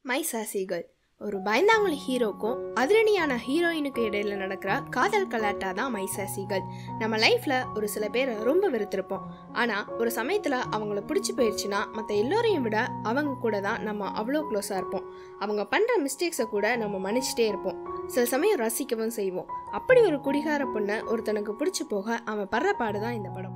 My sassy girl ஒரு பயந்தாங்குழி ஹீரோக்கும் அதிரடியான ஹீரோயினுக்கு இடையில நடக்கிற காதல் கலாட்டா தான் மை சாசி கேர்ள். நம்ம லைஃப்ல ஒரு சில பேரை ரொம்ப வெறுத்திருப்போம். ஆனா ஒரு சமயத்துல அவங்கள பிடிச்சி போயிடுச்சுன்னா மற்ற எல்லோரையும் விட அவங்க கூட தான் நம்ம அவ்வளோ க்ளோஸா இருப்போம். அவங்க பண்ற மிஸ்டேக்ஸை கூட நம்ம மன்னிச்சிட்டே இருப்போம். சில சமயம் ரசிக்கவும் செய்வோம். அப்படி ஒரு குடிகார பொண்ணை ஒருத்தனுக்கு பிடிச்சி போக அவன் படுற பாடுதான் இந்த படம்.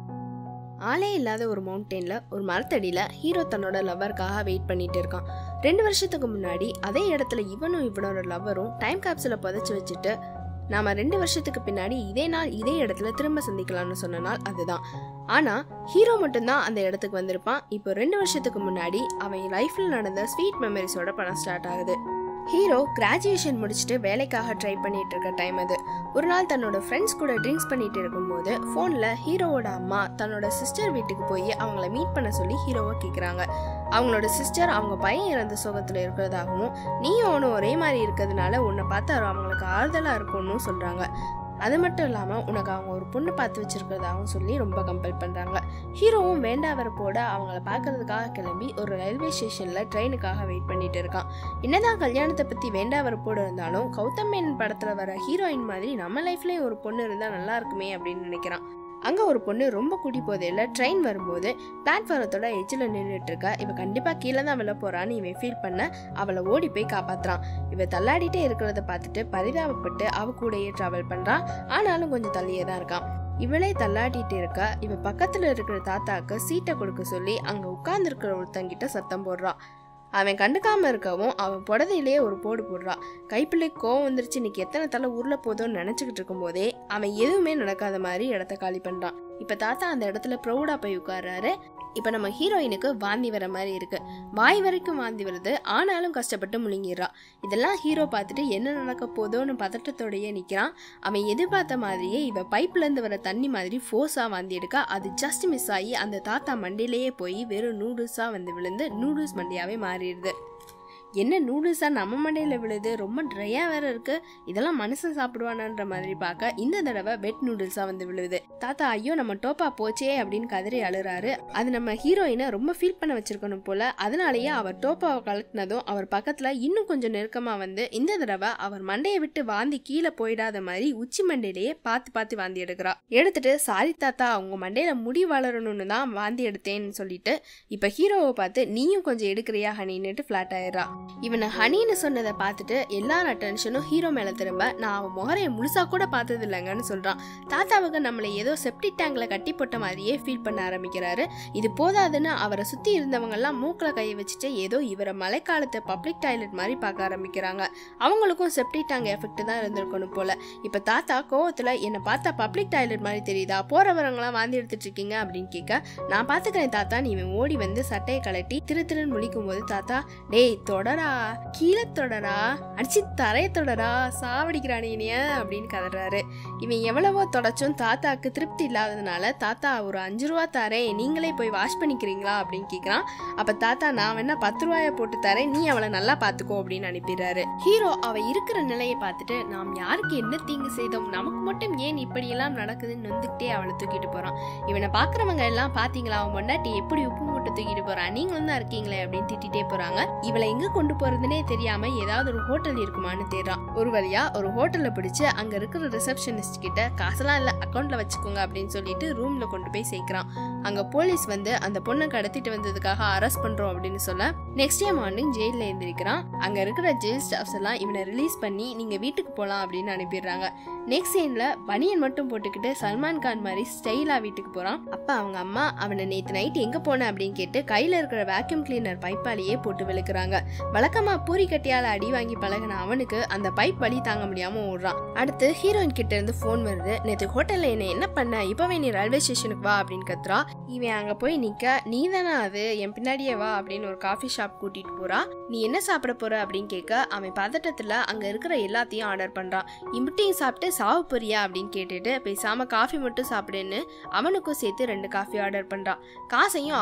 ஆளே இல்லாத ஒரு மவுண்டெயின்ல ஒரு மரத்தடியில ஹீரோ தன்னோட லவ்வருக்காக வெயிட் பண்ணிட்டு இருக்கான். 2 வருஷத்துக்கு முன்னாடி அதே இடத்துல இவனோட லவ்வரும் டைம் கேப்சூலை புதைச்சு வச்சுட்டு நாம 2 வருஷத்துக்கு பின்னாடி இதே நாள் இதே இடத்துல திரும்ப சந்திக்கலாம்னு சொன்ன நாள் அதுதான். ஆனா ஹீரோ மட்டும்தான் அந்த இடத்துக்கு வந்திருப்பான். இப்போ 2 வருஷத்துக்கு முன்னாடி அவன் லைஃப்ல நடந்த ஸ்வீட் மெமரிஸோட படம் ஸ்டார்ட் ஆகுது. ஹீரோ கிராஜுவேஷன் முடிச்சுட்டு வேலைக்காக ட்ரை பண்ணிட்டு இருக்க டைம் அது. ஒரு நாள் தன்னோட ஃப்ரெண்ட்ஸ் கூட ட்ரிங்க்ஸ் பண்ணிட்டு இருக்கும்போது ஃபோனில் ஹீரோவோட அம்மா தன்னோட சிஸ்டர் வீட்டுக்கு போய் அவங்கள மீட் பண்ண சொல்லி ஹீரோவை கேட்குறாங்க. அவங்களோட சிஸ்டர் அவங்க பையன் இறந்த சோகத்தில் இருக்கிறதாகவும் நீயும் அவனும் ஒரே மாதிரி இருக்கிறதுனால உன்னை பார்த்து அவங்களுக்கு ஆறுதலாக இருக்கும்னு சொல்கிறாங்க. அது மட்டும் இல்லாமல் உனக்கு அவங்க ஒரு பொண்ணு பார்த்து வச்சிருக்கிறதாகவும் சொல்லி ரொம்ப கம்பல் பண்ணுறாங்க. ஹீரோவும் வேண்டாவரப்போட அவங்கள பார்க்கறதுக்காக கிளம்பி ஒரு ரயில்வே ஸ்டேஷனில் ட்ரெயினுக்காக வெயிட் பண்ணிட்டு இருக்கான். என்னதான் கல்யாணத்தை பற்றி வேண்டாவரப்போடு இருந்தாலும் கௌதம் மேனன் படத்தில் வர ஹீரோயின் மாதிரி நம்ம லைஃப்லேயும் ஒரு பொண்ணு இருந்தால் நல்லா இருக்குமே அப்படின்னு நினைக்கிறான். அங்கே ஒரு பொண்ணு ரொம்ப குடி போதையில் ட்ரெயின் வரும்போது பிளாட்ஃபாரத்தோட எஜ்ஜில் நின்றுட்டு இருக்கா. இவ கண்டிப்பாக கீழே தான் விழ போறான்னு இவன் ஃபீல் பண்ண அவளை ஓடி போய் காப்பாத்துறான். இவ தள்ளாடிட்டே இருக்கிறத பார்த்துட்டு பரிதாபப்பட்டு அவ கூடயே டிராவல் பண்றான். ஆனாலும் கொஞ்சம் தள்ளியே தான் இருக்கான். இவளே தள்ளாடிட்டு இருக்க இவ பக்கத்துல இருக்கிற தாத்தாக்கு சீட்டை கொடுக்க சொல்லி அங்க உட்கார்ந்து இருக்கிற ஒருத்தங்கிட்ட சத்தம் போடுறான். அவன் கண்டுக்காம இருக்கவும் அவன் புடதையிலேயே ஒரு போடு போடுறான். கைப்பிள்ளை கோவம் வந்துருச்சு, இன்னைக்கு எத்தனை தலை ஊர்ல போதோன்னு நினைச்சுக்கிட்டு இருக்கும் போதே அவன் எதுவுமே நடக்காத மாதிரி இடத்த காலி பண்றான். இப்ப தாத்தா அந்த இடத்துல ப்ரௌடா போய் உட்கார்றாரு. இப்ப நம்ம ஹீரோயினுக்கு வாந்தி வர மாதிரி இருக்கு. வாய் வரைக்கும் வாந்தி வருது. ஆனாலும் கஷ்டப்பட்டு முழுங்கிடுறான். இதெல்லாம் ஹீரோ பார்த்துட்டு என்ன நடக்க போதோன்னு பதட்டத்தோடயே நிக்கிறான். அவன் எதிர்பார்த்த மாதிரியே இவ பைப்ல இருந்து வர தண்ணி மாதிரி ஃபோர்ஸா வாந்தி எடுக்க அது ஜஸ்ட் மிஸ் ஆகி அந்த தாத்தா மண்டியிலேயே போய் வெறும் நூடுல்ஸா வந்து விழுந்து நூடுல்ஸ் மண்டியாவே மாறிடுது. என்ன நூடுல்ஸா நம்ம மண்டையில் விழுது, ரொம்ப ட்ரையாக வேற இருக்கு, இதெல்லாம் மனுஷன் சாப்பிடுவானான்ற மாதிரி பார்க்க இந்த தடவை வெட் நூடுல்ஸாக வந்து விழுது. தாத்தா ஐயோ நம்ம டோப்பா போச்சே அப்படின்னு கதறி அழுறாரு. அது நம்ம ஹீரோயினை ரொம்ப ஃபீல் பண்ண வச்சிருக்கணும் போல. அதனாலேயே அவர் டோப்பாவை கலட்டினதும் அவர் பக்கத்தில் இன்னும் கொஞ்சம் நெருக்கமாக வந்து இந்த தடவை அவர் மண்டையை விட்டு வாந்தி கீழே போயிடாத மாதிரி உச்சி மண்டையிலேயே பார்த்து வாந்தி எடுக்கிறா. எடுத்துட்டு சாரி தாத்தா அவங்க மண்டையில முடி வளரணும்னு தான் வாந்தி எடுத்தேன்னு சொல்லிட்டு இப்போ ஹீரோவை பார்த்து நீயும் கொஞ்சம் எடுக்கிறியா ஹனின்னுட்டு ஃபிளாட் ஆயிடுறா. இவனை ஹனின்னு சொன்னதை பார்த்துட்டு எல்லார் அட்டென்ஷனும் ஹீரோ மேல திரும்ப நான் அவன் முகரையை முழுசா கூட பார்த்தது இல்லைங்கன்னு சொல்றான். தாத்தாவுக்கு நம்மளை ஏதோ செப்டிக் டேங்க்ல கட்டி போட்ட மாதிரியே ஃபீல் பண்ண ஆரம்பிக்கிறாரு. இது போதாதுன்னு அவரை சுத்தி இருந்தவங்க எல்லாம் மூக்கில கையை வச்சுட்டு ஏதோ இவரை மழைக்காலத்து பப்ளிக் டாய்லெட் மாதிரி பார்க்க ஆரம்பிக்கிறாங்க. அவங்களுக்கும் செப்டிக் டேங்க் எஃபெக்ட் தான் இருந்திருக்கணும் போல. இப்ப தாத்தா கோவத்துல என்னை பார்த்தா பப்ளிக் டாய்லெட் மாதிரி தெரியுதா, போறவரங்களாம் வாந்தி எடுத்துட்டு இருக்கீங்க அப்படின்னு கேட்க நான் பாத்துக்கிறேன் தாத்தா நீ ஓடி வந்து சட்டையை கலட்டி திருன்னு முழிக்கும் போது தாத்தா டேய் தொடரா கீழே தொடரா அடிச்சு தரைய தொடரா சாவடிக்கிறானே அப்படின்னு கதறாரு. இவன் எவ்வளவோ தொடச்சும் தாத்தாக்கு திருப்தி இல்லாததுனால தாத்தா ஒரு 5 ரூபா தரேன் நீங்களே போய் வாஷ் பண்ணிக்கிறீங்களா அப்படின்னு கேட்கிறான். அப்ப தாத்தா நான் வேணா 10 ரூபாய போட்டு தரேன் நீ அவளை நல்லா பாத்துக்கோ அப்படின்னு அனுப்பிடுறாரு. ஹீரோ அவ இருக்கிற நிலையை பார்த்துட்டு நாம் யாருக்கு என்ன தீங்கு செய்தோம், நமக்கு மட்டும் ஏன் இப்படியெல்லாம் நடக்குதுன்னு வந்துகிட்டே அவளை தூக்கிட்டு போறான். இவனை பாக்குறவங்க எல்லாம் பாத்தீங்களா அவன் பொண்டாட்டி எப்படி உப்பு மூட்டை தூக்கிட்டு போறான், நீங்களும் தான் இருக்கீங்களே அப்படின்னு திட்டிகிட்டே போறாங்க. இவளை எங்க கொண்டு போறதுன்னே தெரியாம ஏதாவது ஒரு ஹோட்டல் இருக்குமான்னு தேடுறான். ஒரு வழியா ஒரு ஹோட்டல்ல பிடிச்சு அங்க இருக்கிற ரிசப்ஷனிஸ்ட் கிட்ட காசெல்லாம் இல்ல அக்கௌண்ட்ல வச்சுக்கோங்க அப்படின்னு சொல்லிட்டு ரூம்ல கொண்டு போய் சேர்க்கிறான். அங்க போலீஸ் வந்து அந்த பொண்ணை கடத்திட்டு வந்ததுக்காக அரெஸ்ட் பண்றோம் அப்படின்னு சொல்ல நெக்ஸ்ட் டே மார்னிங் ஜெயில எழுந்திருக்கிறான். அங்க இருக்கிற ஜெயில் ஸ்டாஃப்ஸ் எல்லாம் இவனை ரிலீஸ் பண்ணி நீங்க வீட்டுக்கு போலாம் அப்படின்னு அனுப்பிடுறாங்க. நெக்ஸ்ட் சீன்ல பனியன் மட்டும் போட்டுக்கிட்டு சல்மான் கான் மாதிரி ஸ்டைலா வீட்டுக்கு போறான். அப்ப அவங்க அம்மா அவனை நேத்து நைட் எங்க போன அப்படின்னு கேட்டு கையில இருக்கிற வேக்யூம் கிளீனர் பைப்பாலேயே போட்டு விழுக்கிறாங்க. வழக்கமா பூரி கட்டியால அடி வாங்கி பழகின அவனுக்கு அந்த பைப் வலி தாங்க முடியாம ஓடுறான். அடுத்து ஹீரோயின் கிட்ட இருந்து போன் வருது. நேற்று ஹோட்டல்ல என்ன பண்ண, இப்பவே நீ ரயில்வே ஸ்டேஷனுக்கு வா அப்படின்னு கத்துறா. இவன் அங்க போய் நிக்க நீ தானே அது என் பின்னாடியே வா அப்படின்னு ஒரு காஃபி ஷாப் கூட்டிட்டு போறா. நீ என்ன சாப்பிட போற அப்படின்னு கேட்க அவன் பதட்டத்துல அங்க இருக்கிற எல்லாத்தையும் ஆர்டர் பண்றான். இம்பிட்டையும் சாப்பிட்டு சாவு போறியா அப்படின்னு கேட்டுட்டு பேசாம காஃபி மட்டும் சாப்பிடுன்னு அவனுக்கும் சேர்த்து 2 காஃபி ஆர்டர் பண்றான். காசையும் அவனையே கொடுக்க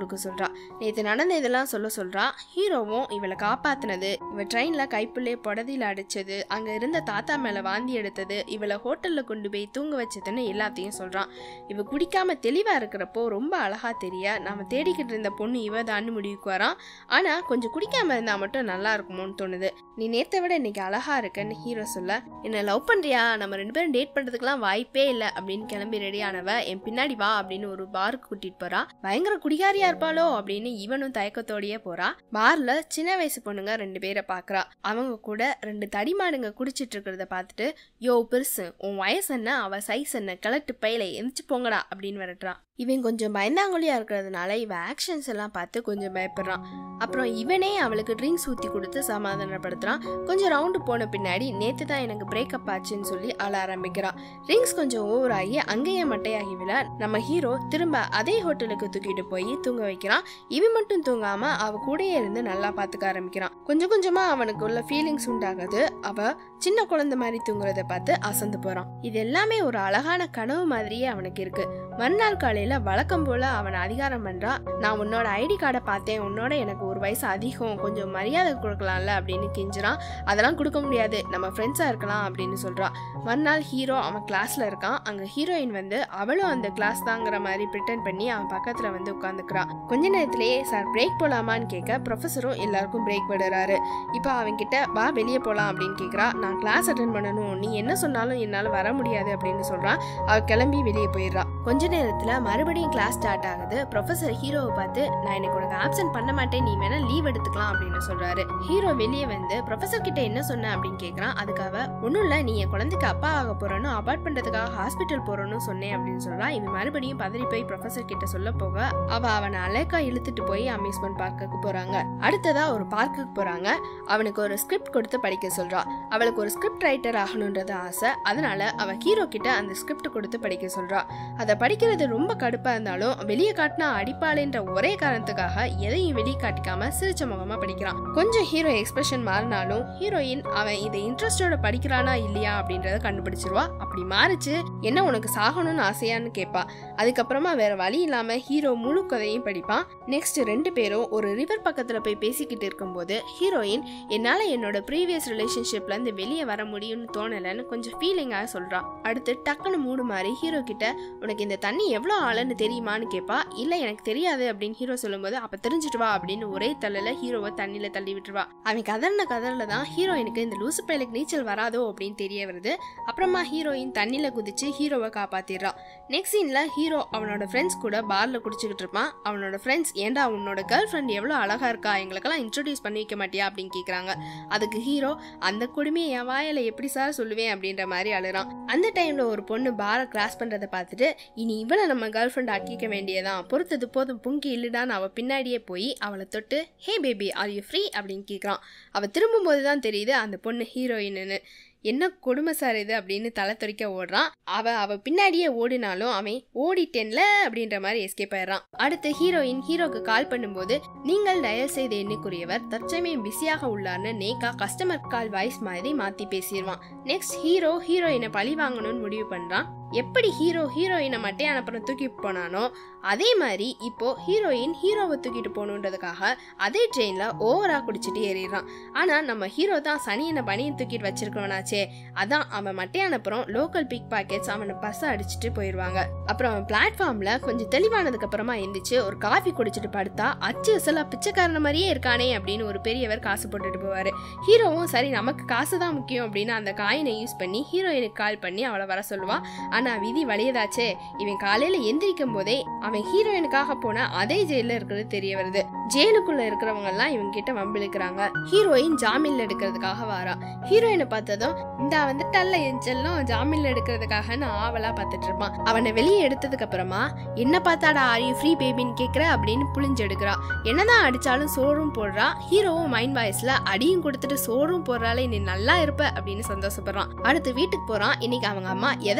கொடுக்க சொல்றா. நேற்று நடந்த இதெல்லாம் சொல்றா. ஹீரோவும் இவளை காப்பாத்தினது, இவ ட்ரெயின்ல கைப்புள்ளே புடதியில அடிச்சது, அங்க இருந்த தாத்தா மேல வாந்தி எடுத்தது, இவளை ஹோட்டல்ல கொண்டு போய் தூங்க வச்சதுன்னு எல்லாத்தையும் சொல்றான். இவ குடிக்காம தெளிவா இருக்கிறப்போ ரொம்ப அழகா தெரிய நாம தேடிக்கிட்டு இருந்த பொண்ணு இவதான்னு முடிவுக்கு வரான். ஆனா கொஞ்சம் குடிக்காம இருந்தா மட்டும் நல்லா இருக்குமோன்னு தோணுது. நீ நேத்தை விட இன்னைக்கு அழகா இருக்குன்னு ஹீரோ சொல்ல, என்ன லவ் பண்றியா, நம்ம 2 பேரும் டேட் பண்றதுக்குலாம் வாய்ப்பே இல்லை அப்படின்னு கிளம்பி ரெடி ஆனவ என் பின்னாடி வா அப்படின்னு ஒரு பாருக்கு கூட்டிட்டு போறா. பயங்கர குடிகாரியா இருப்பாளோ அப்படின்னு இவனும் தயக்கத்தோடயே போறா. பார்ல சின்ன வயசு பொண்ணுங்க 2 பேரை பாக்குறா. அவங்க கூட 2 தடிமாடுங்க குடிச்சிட்டு இருக்கிறத பார்த்துட்டு, யோ பெருசு, உன் வயசு என்ன, அவ சைஸ் என்ன, கிளட்டு பையில எந்திரிச்சு போங்கடா அப்படின்னு விரட்டுறான். இவன் கொஞ்சம் பயந்தாங்கொழியா இருக்கிறதுனால இவ ஆக்ஷன்ஸ் எல்லாம் பார்த்து கொஞ்சம் பயப்படுறான். அப்புறம் இவனே அவளுக்கு ட்ரிங்க்ஸ் ஊற்றி கொடுத்து சமாதானப்படுத்துறான். கொஞ்சம் ரவுண்டு போன பின்னாடி நேற்று தான் எனக்கு பிரேக்கப் ஆச்சுன்னு சொல்லி அழ ஆரம்பிக்கிறான். ட்ரிங்க்ஸ் கொஞ்சம் ஓவர் ஆகி அங்கேயே மட்டையாகி விழ நம்ம ஹீரோ திரும்ப அதே ஹோட்டலுக்கு தூக்கிட்டு போய் தூங்க வைக்கிறான். இவன் மட்டும் தூங்காம அவ கூடயே இருந்து நல்லா பார்த்துக்க ஆரம்பிக்கிறான். கொஞ்சம் கொஞ்சமா அவனுக்கு உள்ள ஃபீலிங்ஸ் உண்டாகுது. அவ சின்ன குழந்தை மாதிரி தூங்குறத பார்த்து அசந்து போறான். இது எல்லாமே ஒரு அழகான கனவு மாதிரியே அவனுக்கு இருக்கு. மறுநாள் காலையில வழக்கம் போல அவன் அதிகாரம் பண்றான். நான் உன்னோட ஐடி கார்டை பார்த்தேன், உன்னோட எனக்கு 1 வயசு அதிகம், கொஞ்சம் மரியாதை கொடுக்கலாம்ல அப்படின்னு கெஞ்சுறான். அதெல்லாம் கொடுக்க முடியாது, நம்ம ஃப்ரெண்ட்ஸா இருக்கலாம் அப்படின்னு சொல்றான். மறுநாள் ஹீரோ அவன் கிளாஸ்ல இருக்கான். அங்க ஹீரோயின் வந்து அவளும் அந்த கிளாஸ் தாங்கிற மாதிரி பிரிட்டன் பண்ணி அவன் பக்கத்துல வந்து உட்காந்துக்கிறான். கொஞ்ச நேரத்திலேயே சார் பிரேக் போலாமான்னு கேட்க ப்ரொஃபஸரும் எல்லாருக்கும் பிரேக் விடுறாரு. இப்போ அவன் கிட்ட வா வெளியே போலாம் அப்படின்னு கேட்கிறா. நான் கிளாஸ் அட்டென்ட் பண்ணணும், நீ என்ன சொன்னாலும் என்னால வர முடியாது அப்படின்னு சொல்றான். அவ கிளம்பி வெளியே போயிடுறா. கொஞ்ச நேரத்துல மறுபடியும் கிளாஸ் ஸ்டார்ட் ஆகுது. ப்ரொஃபசர் ஹீரோவை பார்த்து, நான் எனக்கு உனக்கு ஆப்சென்ட் பண்ண மாட்டேன், நீ வேணா லீவ் எடுத்துக்கலாம் அப்படின்னு சொல்றாரு. ஹீரோ வெளியே வந்து ப்ரொஃபசர் கிட்ட என்ன சொன்ன அப்படின்னு கேட்கறான். அதுக்காக ஒன்னும் இல்ல, நீ என் குழந்தைக்கு அப்பா ஆக போறன்னு அபார்ட் பண்றதுக்காக ஹாஸ்பிட்டல் போறோன்னு சொன்னேன் அப்படின்னு சொல்றான். இவன் மறுபடியும் பதறி போய் ப்ரொஃபசர் கிட்ட சொல்ல போக அவனை அலேக்கா இழுத்துட்டு போய் அம்யூஸ்மெண்ட் பார்க்குக்கு போறாங்க. அடுத்ததா ஒரு பார்க்குக்கு போறாங்க. அவனுக்கு ஒரு ஸ்கிரிப்ட் கொடுத்து படிக்க சொல்றா. அவளுக்கு ஒரு ஸ்கிரிப்ட் ரைட்டர் ஆகணும்ன்றது ஆசை. அதனால அவ ஹீரோ கிட்ட அந்த ஸ்கிரிப்ட் கொடுத்து படிக்க சொல்றா. அதை படிக்கிறது ரொம்ப கடுப்பா இருந்தாலும் வெளியே காட்டினா அடிப்பாளேன்ற ஒரே காரணத்துக்காக எதையும் வெளியே காட்டிக்காம சிரிச்ச முகமா படிக்கிறான். கொஞ்சம் ஹீரோ எக்ஸ்பிரஷன் மாறினாலும் ஹீரோயின் அவன் இதை இன்ட்ரெஸ்டோட படிக்கிறானா இல்லையா அப்படின்றத கண்டுபிடிச்சிருவா. அப்படி மாறிச்சு, என்ன உனக்கு சாகணும்னு ஆசையான்னு கேட்பா. அதுக்கப்புறமா வேற வழி இல்லாம ஹீரோ முழு கதையும் படிப்பான். நெக்ஸ்ட் 2 பேரும் ஒரு ரிவர் பக்கத்துல போய் பேசிக்கிட்டு இருக்கும்போது ஹீரோயின், என்னால என்னோட ப்ரீவியஸ் ரிலேஷன்ஷிப்ல இருந்து வெளியே வர முடியும்னு தோணலன்னு கொஞ்சம் ஃபீலிங்காக சொல்றா. அடுத்து டக்குன்னு மூடு மாறி ஹீரோ கிட்ட, உனக்கு இந்த தண்ணி எவ்வளோ ஆழன்னு தெரியுமான்னு கேட்பா. இல்லை எனக்கு தெரியாது அப்படின்னு ஹீரோ சொல்லும்போது, அப்போ தெரிஞ்சுட்டு வா அப்படின்னு ஒரே தள்ளில ஹீரோவை தண்ணியில தள்ளி விட்டுருவா. அவன் கதறில தான் ஹீரோயினுக்கு இந்த லூசு பயலுக்கு நீச்சல் வராதோ அப்படின்னு தெரிய வருது. அப்புறமா ஹீரோயின் தண்ணியில குதிச்சு ஹீரோவை காப்பாத்திடுறா. நெக்ஸ்ட் சீன்ல ஹீரோ அவனோட ஃப்ரெண்ட்ஸ் கூட பார்ல குடிச்சுக்கிட்டு இருப்பான். அவனோட ஃப்ரெண்ட்ஸ், ஏண்டா உன்னோட கேர்ள் ஃப்ரெண்ட் எவ்வளோ அழகா இருக்கா, எங்களுக்கெல்லாம் இன்ட்ரோடியூஸ் பண்ணி வைக்க மாட்டியா அப்படின்னு கேட்குறாங்க. அதுக்கு ஹீரோ, அந்த கொடுமையை என் வாயில எப்படி சார் சொல்லுவேன் அப்படின்ற மாதிரி அழுறான். அந்த டைம்ல ஒரு பொண்ணு பாரை கிராஸ் பண்றதை பார்த்துட்டு, இனி இவளை நம்ம கேர்ள் ஃப்ரெண்ட் ஆக்கிக்க வேண்டியதான், பொறுத்தது போதும் பொங்கி இல்லடான்னு அவ பின்னாடியே போய் அவளை தொட்டு, hey baby are you free அப்படின்னு கேட்குறான். அவ திரும்பும் போதுதான் தெரியுது அந்த பொண்ணு ஹீரோயின்னு. என்ன கொடுமை சார் இது அப்படின்னு தலை துறைக்க ஓடுறான். அவ பின்னாடியே ஓடினாலும் அவன் ஓடிட்டேன்ல அப்படின்ற மாதிரி எஸ்கேப் ஆயிடுறான். அடுத்து ஹீரோயின் ஹீரோக்கு கால் பண்ணும்போது, நீங்கள் டயல் செய்த எண்ணுக்குரியவர் தற்சமயம் பிஸியாக உள்ளார்னு நேக்கா கஸ்டமர் கால் வாய்ஸ் மாதிரி மாத்தி பேசிடுவான். நெக்ஸ்ட் ஹீரோ ஹீரோயினை பழி வாங்கணும்னு முடிவு பண்றான். எப்படி ஹீரோயினை மட்டும் அனுப்புறம் தூக்கிட்டு போனானோ அதே மாதிரி இப்போ ஹீரோயின் ஹீரோவை தூக்கிட்டு போகணுன்றதுக்காக அதே ட்ரெயின்ல ஓவரா குடிச்சிட்டு ஏறிடுறான். ஆனா நம்ம ஹீரோ தான் சனியனை பனியை தூக்கிட்டு வச்சிருக்கவனாச்சே, அதான் அவன் மட்டையான அப்புறம் லோக்கல் பிக் பாக்கெட்ஸ் அவனை பச அடிச்சுட்டு போயிடுவாங்க. அப்புறம் அவன் பிளாட்ஃபார்ம்ல கொஞ்சம் தெளிவானதுக்கு அப்புறமா எந்திரிச்சு ஒரு காஃபி குடிச்சிட்டு படுத்தா, அச்சு அசலா பிச்சைக்காரன மாதிரியே இருக்கானே அப்படின்னு ஒரு பெரியவர் காசு போட்டுட்டு போவாரு. ஹீரோவும் சரி நமக்கு காசு தான் முக்கியம் அப்படின்னு அந்த காயினை யூஸ் பண்ணி ஹீரோயினுக்கு கால் பண்ணி அவளை வர சொல்லுவான். ஆனா விதி வலியதாச்சே, இவன் காலையில எந்திரிக்கும் போதே அவன் ஹீரோயினுக்காக போன அதே ஜெயில இருக்கிறது தெரிய வருது. ஜெயிலுக்குள்ள இருக்கிறவங்க எல்லாம் இவங்க கிட்ட வம்பிழுக்கிறாங்க. ஹீரோயின் ஜாமீன்ல எடுக்கிறதுக்காக வாரா. ஹீரோயினை பார்த்ததும், இந்த வந்துட்டல்ல என் செல்லம் ஜாமீன்ல எடுக்கிறதுக்காக நான் ஆவலா பார்த்துட்டு இருப்பான். அவனை வெளியே எடுத்ததுக்கு அப்புறமா, என்ன பார்த்தாடா ஆர் யூ ஃப்ரீ பேபின்னு கேட்கிற அப்படின்னு புளிஞ்சு எடுக்கிறா. என்னதான் அடிச்சாலும் சோறும் போடுறா. ஹீரோவும் மைண்ட் வாய்ஸ்ல அடியும் கொடுத்துட்டு சோறும் போடுறாலே நீ நல்லா இருப்ப அப்படின்னு சந்தோஷப்படுறான். அடுத்து வீட்டுக்கு போறான். இன்னைக்கு அவங்க அம்மா எதை வச்சு அடிக்க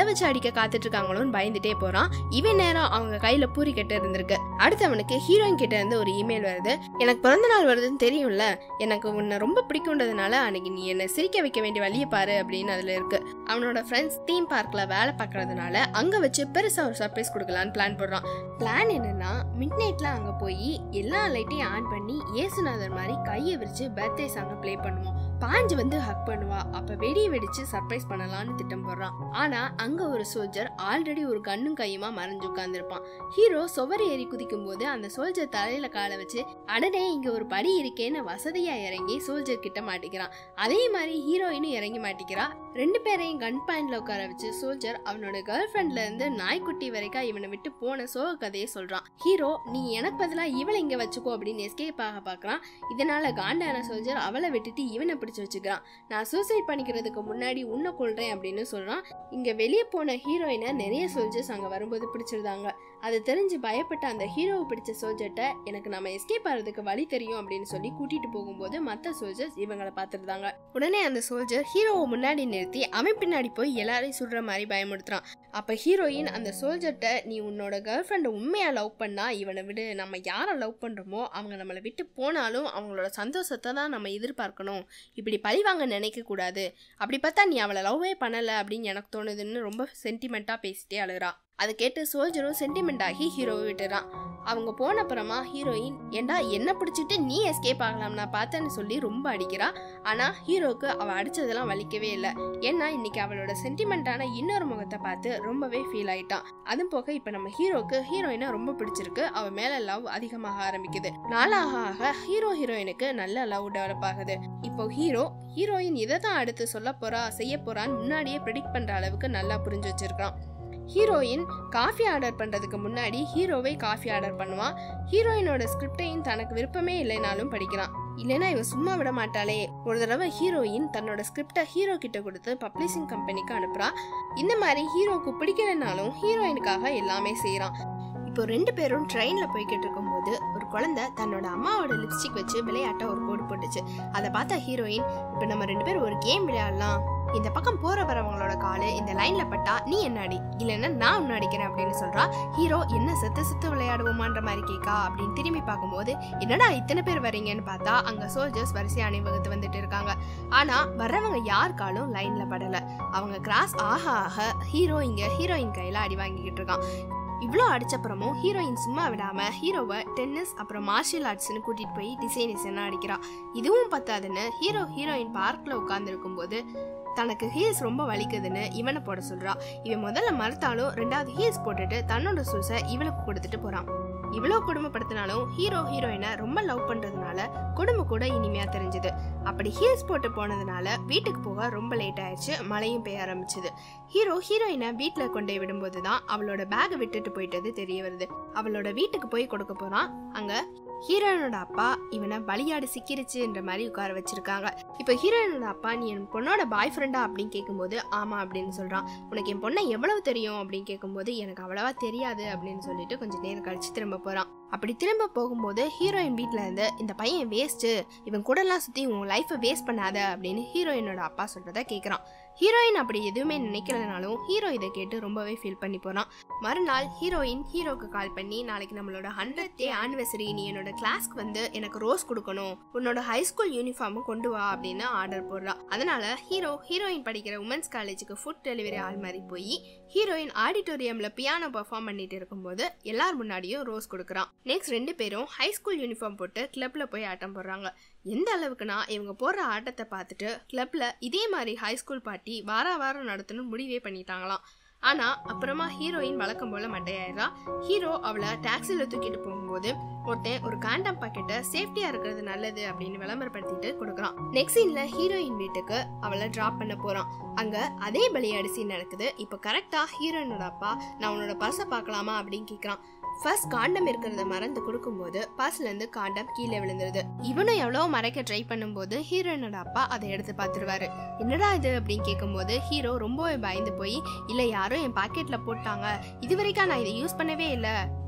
அடிக்க காத்துட்டு இருக்காங்களோன்னு பயந்துட்டே போறான். இவன் நேரம் அவங்க கையில பூரி கட்டு இருந்திருக்கு. அடுத்தவனுக்கு ஹீரோயின் கிட்ட இருந்து ஒரு இமெயில் வருது. எனக்கு பிறந்த நாள் வருதுன்னு தெரியும்ல, எனக்கு உன்னை ரொம்ப பிடிக்கும்ன்றதுனால அன்னைக்கு நீ என்ன சிரிக்க வைக்க வேண்டிய வழியை பாரு அப்படின்னு அதுல இருக்கு. அவனோட ஃப்ரெண்ட்ஸ் தீம் பார்க்ல வேலை பார்க்கறதுனால அங்க வச்சு பெருசா ஒரு சர்ப்ரைஸ் கொடுக்கலான்னு பிளான் போடுறான். பிளான் என்னன்னா, மிட் நைட்ல அங்க போய் எல்லா லைட்டையும் ஆன் பண்ணி ஏசுநாதர் மாதிரி கையை விரிச்சு பர்த்டே சாங்க பிளே பண்ணுவோம். பாஞ்சு வந்து ஹக் பண்ணுவா. அப்ப வெடி வெடிச்சு சர்ப்ரைஸ் பண்ணலாம்னு திட்டம் போடுறான். ஆனா அங்க ஒரு சோல்ஜர் ஆல்ரெடி ஒரு கண்ணும் கையுமா மறைஞ்சு உட்கார்ந்து இருப்பான். ஹீரோ சுவர் ஏறி குதிக்கும் போது அந்த சோல்ஜர் தலையில காலை வச்சு அடனே இங்க ஒரு படி இருக்கேன்னு வசதியா இறங்கி சோல்ஜர் கிட்ட மாட்டிக்கிறான். அதே மாதிரி ஹீரோயினும் இறங்கி மாட்டிக்கிறா. ரெண்டு பேரையும் கன் பாயிண்ட்ல உட்கார வச்சு சோல்ஜர் அவனோட கேர்ள் ஃப்ரெண்ட்ல இருந்து நாய்க்குட்டி வரைக்கும் இவனை விட்டு போன சோக கதையை சொல்றான். ஹீரோ நீ எனக்கு பதிலா இவளை இங்க வச்சுக்கோ அப்படின்னு எஸ்கேப் ஆக பாக்குறான். இதனால காண்டான சோல்ஜர் அவளை விட்டுட்டு இவனை பிடிச்சு வச்சுக்கிறான். நான் சூசைட் பண்ணிக்கிறதுக்கு முன்னாடி உன்னை கொள்றேன் அப்படின்னு சொல்றான். இங்க வெளியே போன ஹீரோயினை நிறைய சோல்ஜர்ஸ் அங்க வரும்போது பிடிச்சிருந்தாங்க. அது தெரிஞ்சு பயப்பட்ட அந்த ஹீரோவை பிடிச்ச சோல்ஜர்ட்ட எனக்கு நம்ம எஸ்கேப் ஆகிறதுக்கு வழி தெரியும் அப்படின்னு சொல்லி கூட்டிட்டு போகும்போது மற்ற சோல்ஜர்ஸ் இவங்களை பார்த்துருந்தாங்க. உடனே அந்த சோல்ஜர் ஹீரோவை முன்னாடி நிறுத்தி அவன் பின்னாடி போய் எல்லாரையும் சுடுற மாதிரி பயமுடுத்துறான். அப்ப ஹீரோயின் அந்த சோல்ஜர்ட்ட நீ உன்னோட கேர்ள் ஃப்ரெண்டை உண்மையா லவ் பண்ணா இவனை விடு, நம்ம யாரை லவ் பண்றோமோ அவங்க நம்மளை விட்டு போனாலும் அவங்களோட சந்தோஷத்தை தான் நம்ம எதிர்பார்க்கணும், இப்படி பழிவாங்க நினைக்க கூடாது, அப்படி பார்த்தா நீ அவளை லவ்வே பண்ணல அப்படின்னு எனக்கு தோணுதுன்னு ரொம்ப சென்டிமெண்டா பேசிட்டே அழுகிறா. அதை கேட்டு சோல்ஜரும் சென்டிமெண்ட் ஆகி ஹீரோவை விட்டுறான். அவங்க போன அப்புறமா ஹீரோயின் ஏண்டா என்ன பிடிச்சிட்டு நீ எஸ்கேப் ஆகலாம் நான் பார்த்தேன்னு சொல்லி ரொம்ப அடிக்கிறா. ஆனா ஹீரோக்கு அவ அடிச்சதெல்லாம் வலிக்கவே இல்லை. ஏன்னா இன்னைக்கு அவளோட சென்டிமெண்டான இன்னொரு முகத்தை பார்த்து ரொம்பவே ஃபீல் ஆயிட்டான். அதுவும் போக இப்ப நம்ம ஹீரோக்கு ஹீரோயினை ரொம்ப பிடிச்சிருக்கு. அவ மேல லவ் அதிகமாக ஆரம்பிக்குது. நாளாக ஆக ஹீரோ ஹீரோயினுக்கு நல்ல லவ் டெவலப் ஆகுது. இப்போ ஹீரோயின் இதை தான் அடுத்து சொல்ல போறா செய்ய போறான்னு முன்னாடியே ப்ரெடிக்ட் பண்ற அளவுக்கு நல்லா புரிஞ்சு வச்சிருக்கான். ஹீரோயின் காஃபி ஆர்டர் பண்றதுக்கு முன்னாடி ஹீரோவை காஃபி ஆர்டர் பண்ணுவான். ஹீரோயினோட ஸ்கிரிப்டையும் தனக்கு விருப்பமே இல்லைனாலும் படிக்கிறான். இல்லைன்னா இவ சும்மா விட மாட்டாளே. ஒரு தடவை ஹீரோயின் தன்னோட ஸ்கிரிப்டை ஹீரோ கிட்ட கொடுத்து பப்ளிஷிங் கம்பெனிக்கு அனுப்புறா. இந்த மாதிரி ஹீரோக்கு பிடிக்கலனாலும் ஹீரோயினுக்காக எல்லாமே செய்யறான். இப்போ ரெண்டு பேரும் ட்ரெயின்ல போய்கிட்டு இருக்கும் போது ஒரு குழந்தை தன்னோட அம்மாவோட லிப்ஸ்டிக் வச்சு விளையாட்ட ஒரு கோடு போட்டுச்சு. அதை பார்த்தா ஹீரோயின் இப்போ நம்ம ரெண்டு பேரும் ஒரு கேம் விளையாடலாம், இந்த பக்கம் போற வரவங்களோட காலு இந்த லைன்ல பட்டா நீ என்ன அடி, இல்லைன்னா நான் ஒன்னு அடிக்கிறேன் அப்படின்னு சொல்றா. ஹீரோ என்ன செத்து விளையாடுவோமான்ற மாதிரி கேட்கா. அப்படின்னு திரும்பி பார்க்கும்போது என்னடா இத்தனை பேர் வரீங்கன்னு பார்த்தா அங்க சோல்ஜர்ஸ் வரிசை அணிவகுத்து வந்துட்டு இருக்காங்க. ஆனா வர்றவங்க யாருக்காலும் லைன்ல படல. அவங்க கிராஸ் ஆக ஆக ஹீரோ இங்க ஹீரோயின் கையில அடி வாங்கிக்கிட்டு இருக்கான். இவ்வளோ அடிச்சப்புறமும் ஹீரோயின் சும்மா விடாம ஹீரோவை டென்னிஸ் அப்புறம் மார்ஷியல் ஆர்ட்ஸ்னு கூட்டிட்டு போய் டிசைனா அடிக்கிறா. இதுவும் பத்தாதுன்னு ஹீரோயின் பார்க்ல உட்கார்ந்து இருக்கும் போது தனக்கு ஹீல்ஸ் ரொம்ப வலிக்குதுன்னு இவனை போட சொல்றா. இவன் முதல்ல மறுத்தாலும் ரெண்டாவது ஹீல்ஸ் போட்டுட்டு தன்னோட ஷூஸை இவளுக்கு கொடுத்துட்டு போறான். இவ்வளோ குடும்பப்படுத்தினாலும் ஹீரோயினை ரொம்ப லவ் பண்றதுனால குடும்பம் கூட இனிமையா தெரிஞ்சது. அப்படி ஹீல்ஸ் போட்டு போனதுனால வீட்டுக்கு போக ரொம்ப லேட் ஆயிடுச்சு. மழையும் பெய்ய ஆரம்பிச்சது. ஹீரோயினை வீட்டுல கொண்டே விடும்போதுதான் அவளோட பேகை விட்டுட்டு போயிட்டது தெரிய வருது. அவளோட வீட்டுக்கு போய் கொடுக்க போறான். அங்க ஹீரோயினோட அப்பா இவனை பலியாடு சிக்கிருச்சுன்ற மாதிரி உட்கார வச்சிருக்காங்க. இப்போ ஹீரோயினோட அப்பா நீ என் பொண்ணோட பாய் ஃப்ரெண்டா அப்படின்னு கேட்கும்போது ஆமா அப்படின்னு சொல்றான். உனக்கு என் பொண்ணை எவ்வளவு தெரியும் அப்படின்னு கேட்கும்போது எனக்கு அவ்வளவா தெரியாது அப்படின்னு சொல்லிட்டு கொஞ்சம் நேரம் கழிச்சு திரும்ப போறான். அப்படி திரும்ப போகும்போது ஹீரோயின் வீட்டுல இருந்து இந்த பையன் வேஸ்ட், இவன் கூட எல்லாம் சுத்தி உன் லைஃபை வேஸ்ட் பண்ணாத அப்படின்னு ஹீரோயினோட அப்பா சொல்றத கேட்கறான். ஹீரோயின் அப்படி எதுவுமே நினைக்கலனாலும் ஹீரோ இதை கேட்டு ரொம்பவே ஃபீல் பண்ணி போறான். மறுநாள் ஹீரோக்கு கால் பண்ணி நாளைக்கு நம்மளோட 100th ஆனிவர்சரி, நீ என்னோட கிளாஸ்க்கு வந்து எனக்கு ரோஸ் கொடுக்கணும், உன்னோட ஹைஸ்கூல் யூனிஃபார்மும் கொண்டு வா அப்படின்னு ஆர்டர் போடுறா. அதனால ஹீரோயின் படிக்கிற உமன்ஸ் காலேஜுக்கு ஃபுட் டெலிவரி ஆள் மாதிரி போய் ஹீரோயின் ஆடிட்டோரியம்ல பியானோ பெர்ஃபார்ம் பண்ணிட்டு இருக்கும்போது எல்லார் முன்னாடியும் ரோஸ் கொடுக்குறான். நெக்ஸ்ட் ரெண்டு பேரும் ஹைஸ்கூல் யூனிஃபார்ம் போட்டு கிளப்ல போய் ஆட்டம் போடுறாங்க. எந்த அளவுக்குன்னா இவங்க போடுற ஆட்டத்தை பார்த்துட்டு கிளப்ல இதே மாதிரி ஹைஸ்கூல் பார்ட்டி வாரம் நடத்தணும் முடிவே பண்ணிட்டாங்களாம். ஆனா அப்புறமா ஹீரோயின் வழக்கம் போல மட்டையாயிரா. ஹீரோ அவளை டாக்ஸில தூக்கிட்டு போகும்போது ஒருத்தன் ஒரு காண்டம் பாக்கெட்டை சேஃப்டியா இருக்கிறது நல்லது அப்படின்னு விளம்பரப்படுத்திட்டு கொடுக்குறான். நெக்ஸ்ட் சீன்ல ஹீரோயின் வீட்டுக்கு அவளை டிராப் பண்ண போறான். அங்க அதே பலியாடு சீன் நடக்குது. இப்போ கரெக்டா ஹீரோயினோட அப்பா நான் உன்னோட பர்ஸை பார்க்கலாமா அப்படின்னு கேட்கறான். ஃபர்ஸ்ட் காண்டம் இருக்கிறத மறந்து கொடுக்கும்போது பர்ஸ்ல இருந்து காண்டம் கீழே விழுந்துருது. இவனும் எவ்வளவு மறைக்க ட்ரை பண்ணும்போது ஹீரோயினோட அப்பா அதை எடுத்து பார்த்துருவாரு. என்னடா இது அப்படின்னு கேட்கும்போது ஹீரோ ரொம்பவே பயந்து போய் இல்ல யாரோ என் பாக்கெட்ல போட்டாங்க, இது வரைக்கும் நான் இதை யூஸ் பண்ணவே இல்லை,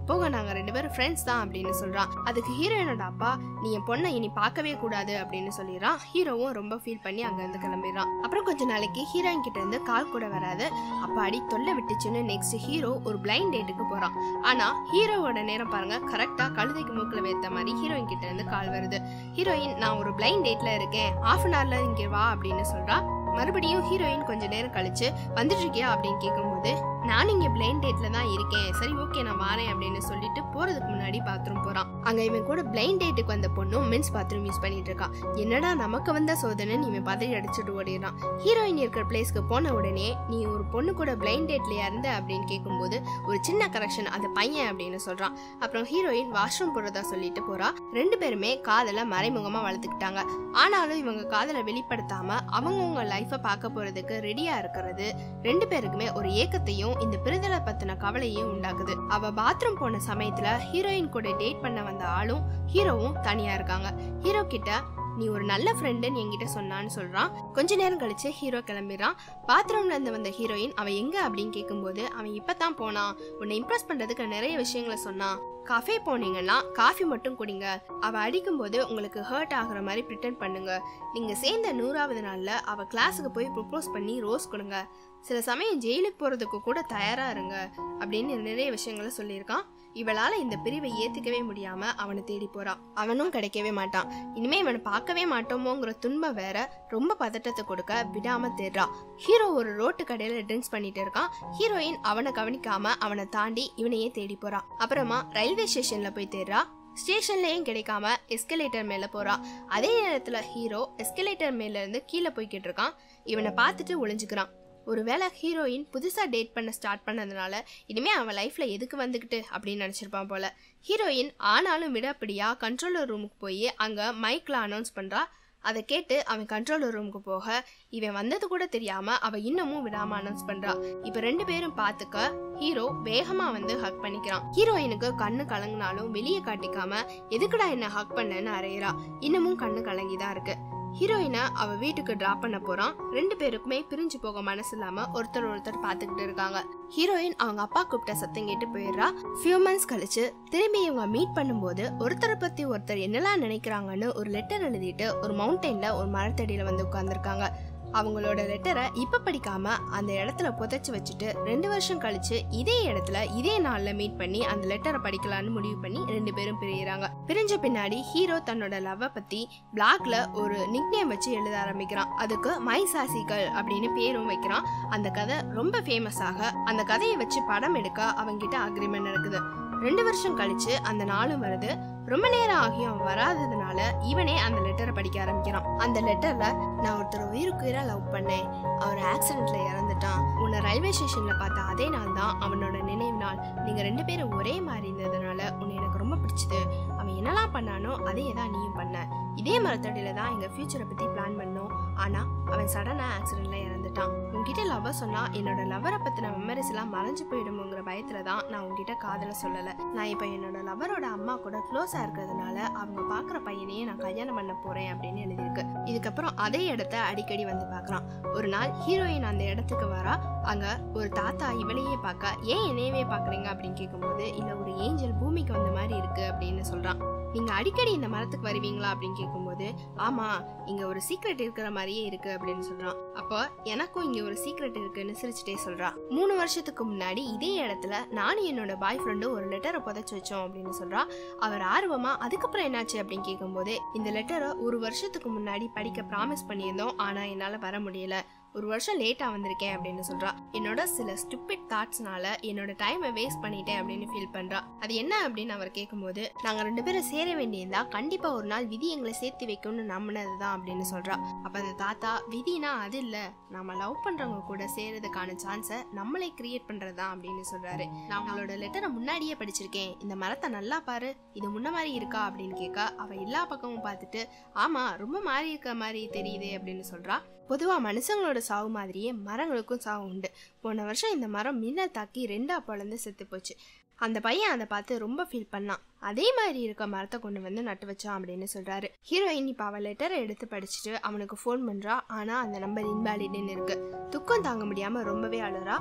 போக நாங்க 2 பேரும் ஃப்ரெண்ட்ஸ் தான் அப்படின்னு சொல்றான். அதுக்கு ஹீரோயினோட அப்பா நீ என் பொண்ணை இனி பார்க்கவே கூடாது அப்படின்னு சொல்லிடுறான். ஹீரோவும் ரொம்ப ஃபீல் பண்ணி அங்க இருந்து கிளம்பிடுறான். அப்புறம் கொஞ்ச நாளைக்கு ஹீரோயின் கிட்ட இருந்து கால் கூட வராது. அப்பாடி தொல்லை விட்டுச்சுன்னு நெக்ஸ்ட் ஹீரோ ஒரு பிளைண்ட் டேட்டுக்கு போறான். ஆனா ஹீரோவோட நேரம் பாருங்க, கரெக்டா கழுதைக்கு மூக்குல வைத்த மாதிரி ஹீரோயின் கிட்ட இருந்து கால் வருது. ஹீரோயின் நான் ஒரு பிளைண்ட் டேட்ல இருக்கேன், ½ an hourல இங்க வா அப்படின்னு சொல்றா. மறுபடியும் ஹீரோயின் கொஞ்ச நேரம் கழிச்சு வந்துட்டு இருக்கியா அப்படின்னு கேட்கும்போது நான் இங்க பிளைண்ட் டேட்ல தான் இருக்கேன், சரி ஓகே நான் வரேன் அப்படின்னு சொல்லிட்டு போறதுக்கு முன்னாடி பாத்ரூம் போறான். அங்க இவன் கூட பிளைண்ட் டேட்டுக்கு வந்த பொண்ணும் மென்ஸ் பாத்ரூம் யூஸ் பண்ணிட்டு இருக்கான். என்னடா நமக்கு வந்த சோதனைன்னு இவன் பதறி அடிச்சுட்டு ஓடிடுறான். ஹீரோயின் இருக்கிற பிளேஸ்க்கு போன உடனே நீ ஒரு பொண்ணு கூட பிளைண்ட் டேட்ல இருந்த அப்படின்னு கேட்கும்போது ஒரு சின்ன கரெக்ஷன், அது பையன் அப்படின்னு சொல்றான். அப்புறம் ஹீரோயின் வாஷ்ரூம் போறதா சொல்லிட்டு போறா. 2 பேருமே காதல மறைமுகமா வளர்த்துக்கிட்டாங்க. ஆனாலும் இவங்க காதலை வெளிப்படுத்தாம அவங்கவுங்க லைஃப பார்க்க போறதுக்கு ரெடியா இருக்கிறது 2 பேருக்குமே ஒரு ஏக்கத்தையும் இந்த பிரிதலை பத்தின கவலையும் உண்டாக்குது. அவ பாத்ரூம் போன சமயத்துல ஹீரோயின் கூட டேட் பண்ண வந்த ஆளும் ஹீரோவும் தனியா இருக்காங்க. ஹீரோ கிட்ட நீ ஒரு நல்ல ஃப்ரெண்டுன்னு என்கிட்ட சொன்னான்னு சொல்றான். கொஞ்ச நேரம் கழிச்சு ஹீரோ கிளம்பிடுறான். பாத்ரூம்ல இருந்து வந்த ஹீரோயின் அவன் எங்க அப்படின்னு கேட்கும்போது அவன் இப்பதான் போனான், உன்னை இம்ப்ரெஸ் பண்றதுக்கு நிறைய விஷயங்களை சொன்னான், காஃபே போனீங்கன்னா காஃபி மட்டும் குடிங்க, அவ அடிக்கும் போது உங்களுக்கு ஹர்ட் ஆகுற மாதிரி பிரிட்டன் பண்ணுங்க, நீங்க சேர்ந்த 100வது நாள்ல அவ கிளாஸுக்கு போய் ப்ரொபோஸ் பண்ணி ரோஸ் கொடுங்க, சில சமயம் ஜெயிலுக்கு போறதுக்கு கூட தயாரா இருங்க அப்படின்னு நிறைய விஷயங்களை சொல்லியிருக்கான். இவளால இந்த பிரிவை ஏத்துக்கவே முடியாம அவனை தேடி போறான். அவனும் கிடைக்கவே மாட்டான். இனிமே இவனை பார்க்கவே மாட்டோமோங்கிற துன்பம் வேற ரொம்ப பதட்டத்தை கொடுக்க விடாம தேடுறான். ஹீரோ ஒரு ரோட்டு கடையில ட்ரிங்க்ஸ் பண்ணிட்டு இருக்கான். ஹீரோயின் அவனை கவனிக்காம அவனை தாண்டி இவனையே தேடி போறான். அப்புறமா ரயில்வே ஸ்டேஷன்ல போய் தேடுறா. ஸ்டேஷன்லயும் கிடைக்காம எஸ்கலேட்டர் மேல போறா. அதே நேரத்துல ஹீரோ எஸ்கலேட்டர் மேல இருந்து கீழே போய்கிட்டு இருக்கான். இவனை பார்த்துட்டு ஒளிஞ்சுக்கிறான். ஒருவேளை ஹீரோயின் புதுசா டேட் பண்ண ஸ்டார்ட் பண்ணதுனால இனிமே அவன் லைஃப்ல எதுக்கு வந்துகிட்டு அப்படின்னு நினைச்சிருப்பான் போல. ஹீரோயின் ஆனாலும் விடாப்பிடியா கண்ட்ரோலர் ரூமுக்கு போய் அங்க மைக்ல அனௌன்ஸ் பண்றா. அதை கேட்டு அவன் கண்ட்ரோலர் ரூமுக்கு போக இவன் வந்தது கூட தெரியாம அவ இன்னமும் விடாம அனௌன்ஸ் பண்றா. இப்ப 2 பேரும் பாத்துக்க ஹீரோ வேகமா வந்து ஹக் பண்ணிக்கிறான். ஹீரோயினுக்கு கண்ணு கலங்கினாலும் வெளியே காட்டிக்காம எதுக்குடா என்ன ஹக் பண்ணன்னு அறையிறா. இன்னமும் கண்ணு கலங்கிதான் இருக்கு. ஹீரோயினை அவ வீட்டுக்கு டிராப் பண்ண போறான். 2 பேருக்குமே பிரிஞ்சு போக மனசு இல்லாம ஒருத்தர் பார்த்துக்கிட்டு இருக்காங்க. ஹீரோயின் அவங்க அப்பா கூப்பிட்ட சத்தம் கேட்டு போயிடுறா. ஃபியூ மந்த்ஸ் கழிச்சு திரும்பி இவங்க மீட் பண்ணும்போது ஒருத்தரை பத்தி ஒருத்தர் என்னெல்லாம் நினைக்கிறாங்கன்னு ஒரு லெட்டர் எழுதிட்டு ஒரு மவுண்டெயின்ல ஒரு மரத்தடியில வந்து உட்கார்ந்துருக்காங்க. அவங்களோட லெட்டரை இப்ப படிக்காம அந்த இடத்துல புதைச்சு வச்சுட்டு 2 வருஷம் கழிச்சு இதே இடத்துல இதே நாள்ல மீட் பண்ணி அந்த லெட்டரை படிக்கலான்னு முடிவு பண்ணி 2 பேரும் பிரியிறாங்க. பிரிஞ்ச பின்னாடி ஹீரோ தன்னோட லவ்வ பத்தி பிளாக்ல ஒரு நிக்நேம் வச்சு எழுத ஆரம்பிக்கிறான். அதுக்கு மை சாசி கேர்ள் அப்படின்னு பேரும் வைக்கிறான். அந்த கதை ரொம்ப ஃபேமஸ் ஆக அந்த கதையை வச்சு படம் எடுக்க அவங்கிட்ட அக்ரிமெண்ட் நடக்குது. 2 வருஷம் கழிச்சு அந்த நாளும் வருது. ரொம்ப நேரம் ஆகியும் அவன் வராததுனால இவனே அந்த லெட்டரை படிக்க ஆரம்பிக்கிறான். அந்த லெட்டர்ல நான் ஒருத்தர் உயிருக்கு உயிரா லவ் பண்ணேன், அவர் ஆக்சிடென்ட்ல இறந்துட்டான், உன்னை ரயில்வே ஸ்டேஷன்ல பார்த்த அதே நாள் தான் அவனோட நினைவு நாள், நீங்க 2 பேரும் ஒரே மாதிரி இருந்ததுனால உன்னை எனக்கு ரொம்ப பிடிச்சது, அவன் என்னெல்லாம் பண்ணானோ அதே தான் நீயும் பண்ண, இதே மரத்தடியில தான் எங்க ஃபியூச்சரை பத்தி பிளான் பண்ணோம், ஆனா அவன் சடனா ஆக்சிடென்ட்ல இறந்துட்டான், உன்கிட்ட லவ்வர் சொன்னா என்னோட லவ்வரை பத்தின மெமரிஸ் எல்லாம் மறைஞ்சு போயிடுமோங்கிற பயத்துலதான் நான் உன்கிட்ட காதல சொல்லல, நான் இப்ப என்னோட லவ்வரோட அம்மா கூட க்ளோஸ் இருக்கிறதுனால அவங்க பாக்குற பையனையே நான் கல்யாணம் பண்ண போறேன் அப்படின்னு எழுதியிருக்கு. இதுக்கப்புறம் அதே இடத்த அடிக்கடி வந்து பாக்குறான். ஒரு நாள் ஹீரோயின் அந்த இடத்துக்கு வரா. அங்க ஒரு தாத்தா இவளையே பார்க்க ஏன் என்னையவே பாக்குறீங்க அப்படின்னு கேட்கும்போது இல்ல ஒரு ஏஞ்சல் பூமிக்கு வந்த மாதிரி இருக்கு அப்படின்னு சொல்றான். நீங்க அடிக்கடி இந்த மரத்துக்கு வருவீங்களா அப்படின்னு கேட்கும்போது ஆமா இங்க ஒரு சீக்ரெட் இருக்கிற மாதிரியே இருக்கு அப்படின்னு சொல்றான். அப்போ எனக்கும் இங்க ஒரு சீக்ரெட் இருக்குன்னு சிரிச்சுட்டே சொல்றா. 3 வருஷத்துக்கு முன்னாடி இதே இடத்துல நானும் என்னோட பாய் ஃப்ரெண்டும் ஒரு லெட்டரை புதைச்சு வச்சோம் அப்படின்னு சொல்றா. அவர் ஆர்வமா அதுக்கப்புறம் என்னாச்சு அப்படின்னு கேட்கும்போது இந்த லெட்டரை 1 வருஷத்துக்கு முன்னாடி படிக்க ப்ராமிஸ் பண்ணியிருந்தோம், ஆனா என்னால வர முடியல, 1 வருஷம் லேட்டா வந்திருக்கேன் அப்படின்னு சொல்றா. என்னோட சில ஸ்டூபிட் தாட்ஸ்னால என்னோட டைமை வேஸ்ட் பண்ணிட்டேன் அப்படின்னு ஃபீல் பண்றா. அது என்ன அப்படின்னு அவர் கேட்கும்போது நாங்க 2 பேரும் சேர வேண்டியதா கண்டிப்பா ஒரு நாள் விதி எங்களை சேர்த்து வைக்கும்னு நம்பினதுதான் அப்படின்னு சொல்றா. அப்ப அந்த தாத்தா விதினா அது இல்ல, நம்ம லவ் பண்றவங்க கூட சேரதுக்கான சான்ஸை நம்மளே கிரியேட் பண்றதுதான் அப்படின்னு சொல்றாரு. நான் அவங்களோட லெட்டரை முன்னாடியே படிச்சிருக்கேன், இந்த மரத்தை நல்லா பாரு, இது முன்ன மாதிரி இருக்கா அப்படின்னு கேட்க அவ எல்லா பக்கமும் பார்த்துட்டு ஆமா ரொம்ப மாறி இருக்க மாதிரி தெரியுது அப்படின்னு சொல்றா. பொதுவா மனுஷங்களோட சாவு மாதிரியே மரங்களுக்கும் சாவு உண்டு. போன வருஷம் இந்த மரம் மின்னல் தாக்கி 2 பொழந்து செத்து போச்சு. அந்த பையன் அதை பார்த்து ரொம்ப ஃபீல் பண்ணான். அதே மாதிரி இருக்க மரத்தை கொண்டு வந்து நட்டு வச்சான் அப்படின்னு சொல்றாரு. ஹீரோயின் இப்ப அவ லெட்டரை எடுத்து படிச்சுட்டு அவனுக்கு ஃபோன் பண்றா. ஆனா அந்த நம்பர் இன்வாலிட்னு இருக்கு. துக்கம் தாங்க முடியாம ரொம்பவே அழுறா.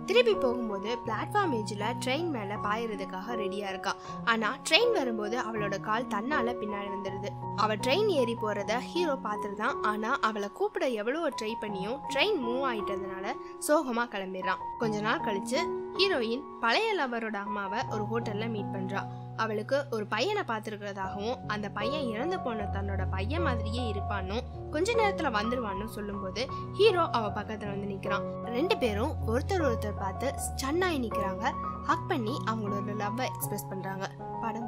திருப்பி போகும்போது பிளாட்ஃபார்ம் ஏஜில் ட்ரெயின் மேலே பாயறதுக்காக ரெடியாக இருக்கா. ஆனால் ட்ரெயின் வரும்போது அவளோட கால் தன்னால் பின்னாடி வந்துடுது. அவள் ட்ரெயின் ஏறி போகிறத ஹீரோ பார்த்துருதான். ஆனால் அவளை கூப்பிட எவ்வளோ ட்ரை பண்ணியும் ட்ரெயின் மூவ் ஆகிட்டதுனால சோகமாக கிளம்பிடுறான். கொஞ்ச நாள் கழிச்சு ஹீரோயின் பழைய லவரோட அம்மாவை ஒரு ஹோட்டலில் மீட் பண்ணுறா. அவளுக்கு ஒரு பையனை பார்த்துருக்கிறதாகவும் அந்த பையன் இறந்து போன தன்னோட பையன் மாதிரியே இருப்பான்னு கொஞ்ச நேரத்தில் வந்துடுவான்னு சொல்லும்போது ஹீரோ அவள் பக்கத்தில் வந்து நிற்கிறான். 2 பேரும் ஒருத்தர் பார்த்து ஸ்டன்னாகி நிற்கிறாங்க. ஹக் பண்ணி அவங்களோட லவ்வை எக்ஸ்பிரஸ் பண்ணுறாங்க. படம்